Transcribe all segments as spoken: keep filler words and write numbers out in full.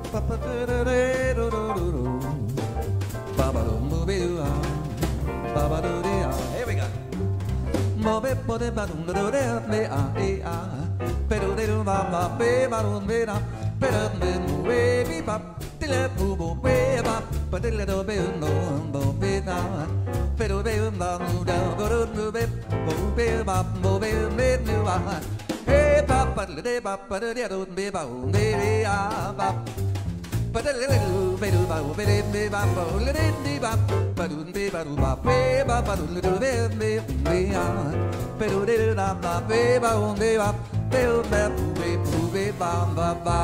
Here we go. Mo be po de ba dum do de me a e a. Pe do de do ba ba be ba do be da. Pe do be mu be bi ba. Ti le bu bu be ba. Pa ti le do be no bo be da. Pe do be ba mu da bo do mu be bu be ba bo be me mu ba. Hey ba ba le de ba ba de do be ba u be be a ba. Ba de le do be do ba u be de be ba ba le de di ba. Ba do be ba do ba be ba ba do le do be be be a. Pe do de da ba be ba u be ba. Be u be be bu be ba ba ba.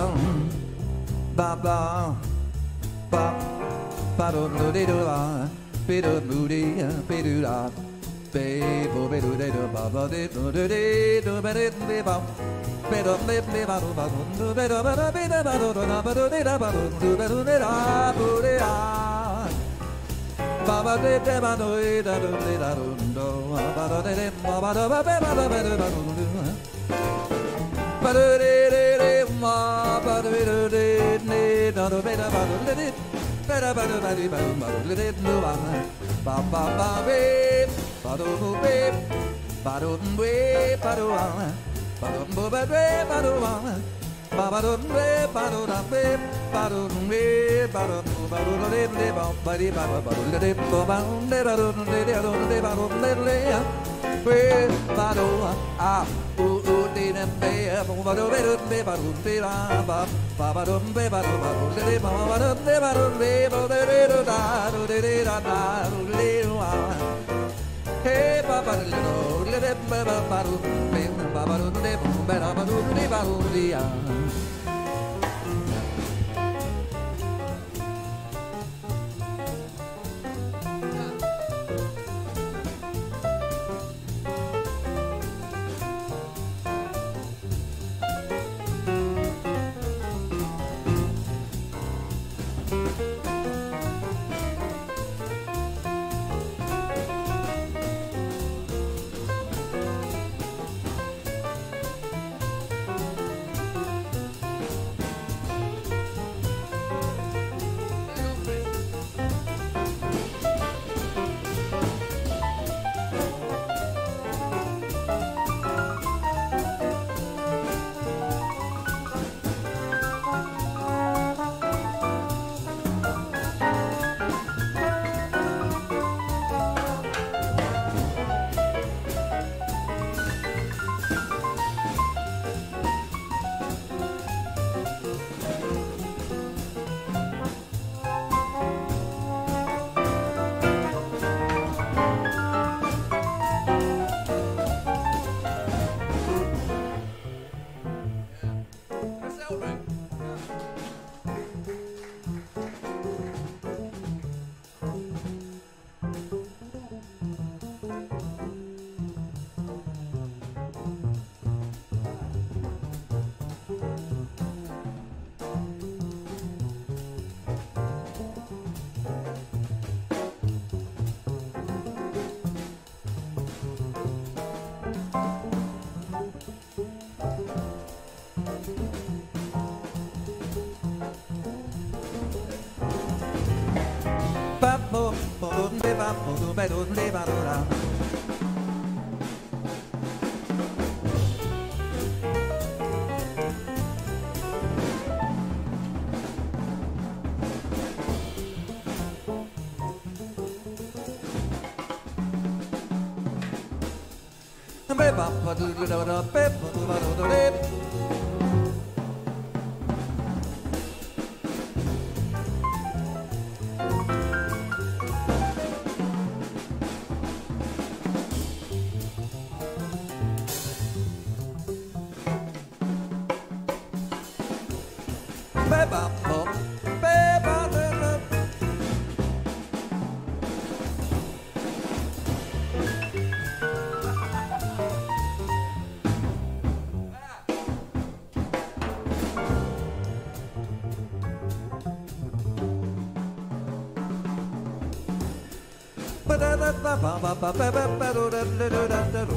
Ba ba ba ba do do de do ba. Be do mu de be do da. Be bo be do de do ba ba de do de de do be de be ba. Be do be be ba do ba do be do ba do be da ba do do na ba do de da ba do do be do de da bo de da. Ba ba de de ba do e da do de da do do ba do de de ba ba do ba be ba do be do ba do do. Ba do de de de ma ba do de de ne da do be da ba do de de. Ba da ba do ba de ba do ba do de de no ba. Ba ba ba be ba do be ba do be ba do a. Ba do bo ba be ba do a. Ba ba do be ba do da be ba do be ba do ba do de de ba ba de ba ba do de de ba ba de ba do de de do de ba do de de a. Be ba do a u u de de be ba do be do be ba do be ba ba ba ba do be ba do ba do de de ba ba do de ba do be ba de de do da do de de da da do de do a. Hey ba ba de do de de ba ba ba do be ba ba do de ba ba do de ba do de a. Ba do de ba do da. Be ba ba do do da da be ba do ba do do de. Be ba ba be ba do do. Ba da da ba ba ba ba ba ba ba do da da da da da do.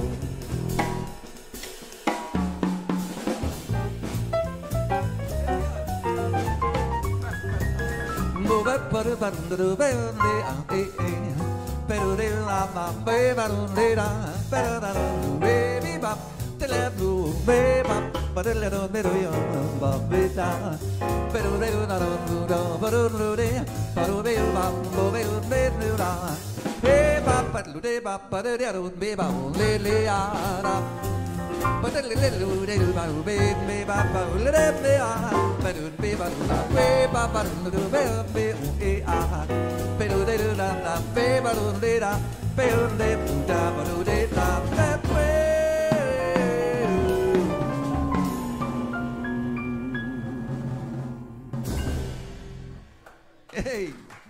Hey!